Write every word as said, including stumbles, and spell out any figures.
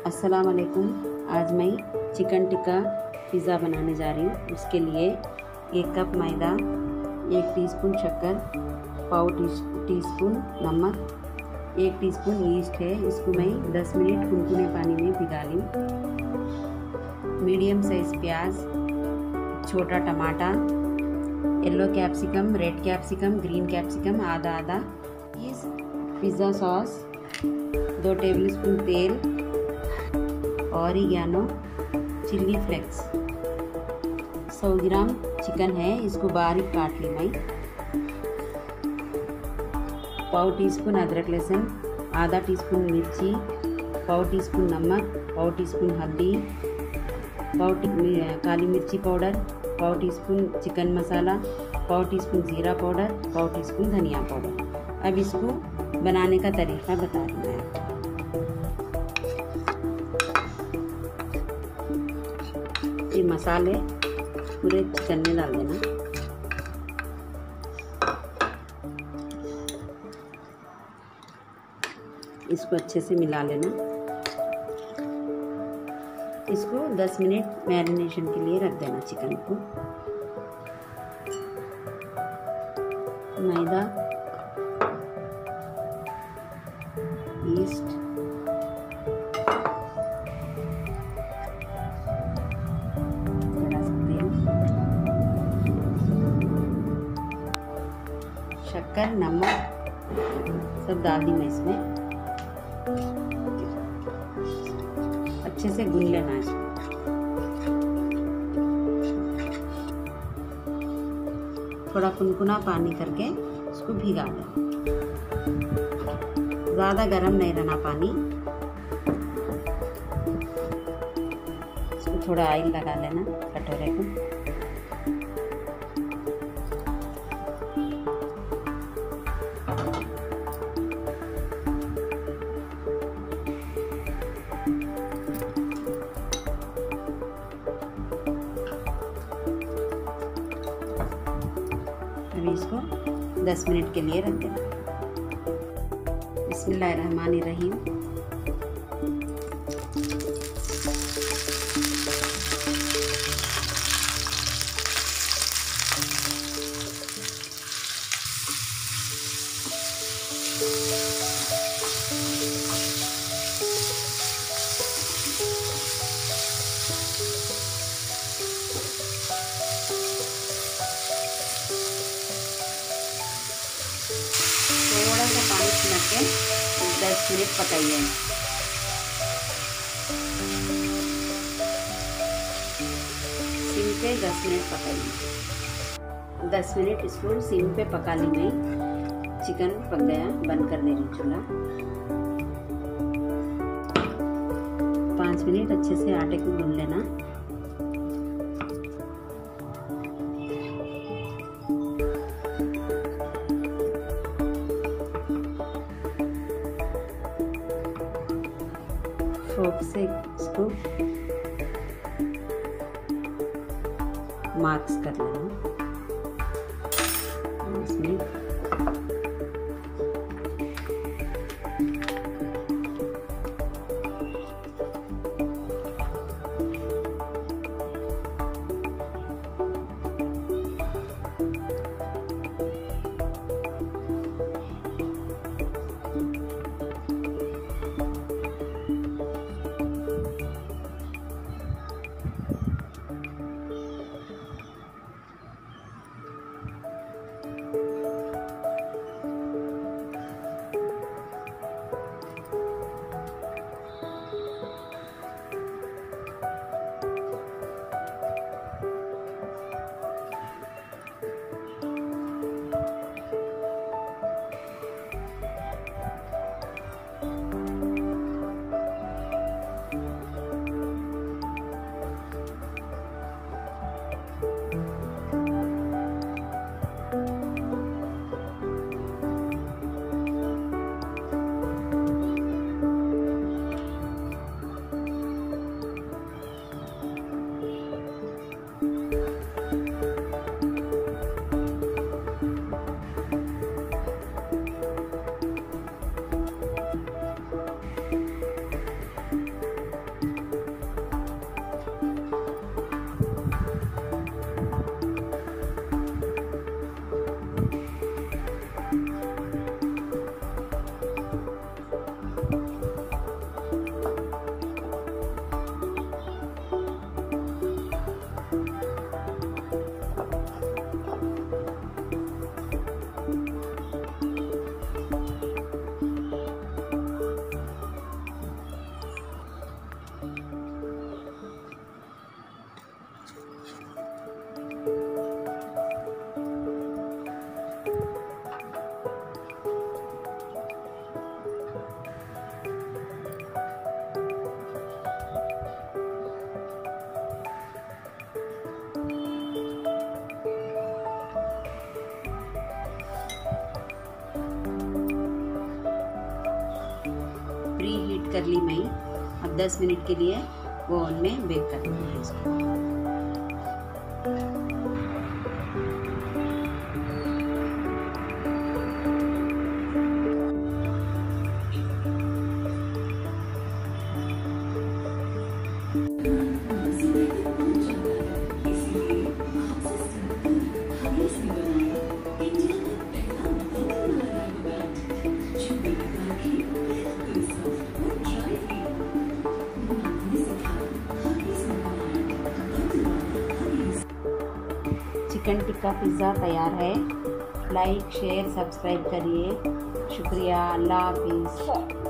अस्सलाम वालेकुम। आज मैं चिकन टिक्का पिज़्ज़ा बनाने जा रही हूँ। उसके लिए एक कप मैदा, एक टीस्पून शक्कर, पाव टी टीस्पून नमक, एक टीस्पून ईस्ट है। इसको मैं दस मिनट गुनगुने पानी में भिगा ली। मीडियम साइज प्याज, छोटा टमाटर, yellow capsicum, red capsicum, green capsicum आधा आधा, पिज़्ज़ा सॉस, दो टेबलस्पून तेल, ऑरिगेनो, चिल्ली फ्लेक्स। सौ ग्राम चिकन है, इसको बारीक काट ली मैं। पाव टीस्पून अदरक लहसुन, आधा टीस्पून मिर्ची, पाव टीस्पून नमक, पाव टीस्पून हल्दी, पाव टी काली मिर्ची पाउडर, पाव टीस्पून चिकन मसाला, पाव टीस्पून ज़ीरा पाउडर, पाव टीस्पून धनिया पाउडर। अब इसको बनाने का तरीका बता दूँ मैं। ये मसाले पूरे चिकन में डाल देना। इसको अच्छे से मिला लेना। इसको दस मिनट मैरिनेशन के लिए रख देना चिकन को। मैदा, ईस्ट, शक्कर, नमक सब डाल दी मैं इसमें। अच्छे से गूंथ लेना इसको। थोड़ा कुनकुना पानी करके इसको भिगा देना। ज़्यादा गर्म नहीं रहना पानी। इसको थोड़ा ऑयल लगा लेना कटोरे को। अभी इसको दस मिनट के लिए रख देना। बिस्मिल्लाहिर्रहमानिर्रहीम। थोड़ा सा पानी छिड़क के दस मिनट पकाइए। सिम पे दस मिनट पकाइए। दस मिनट इसको सिम पे पका ली मैं। चिकन पक गया। बंद कर दे रही चूल्हा। पाँच मिनट अच्छे से आटे को गूंथ लेना। फोर्क से इसको मार्क्स कर लेना। इसमें प्री हीट कर ली मैं। अब दस मिनट के लिए ओवन में बेक कर दूँगी इसको। चिकन टिक्का पिज़्ज़ा तैयार है। लाइक शेयर सब्सक्राइब करिए। शुक्रिया। अल्लाह हाफिज़।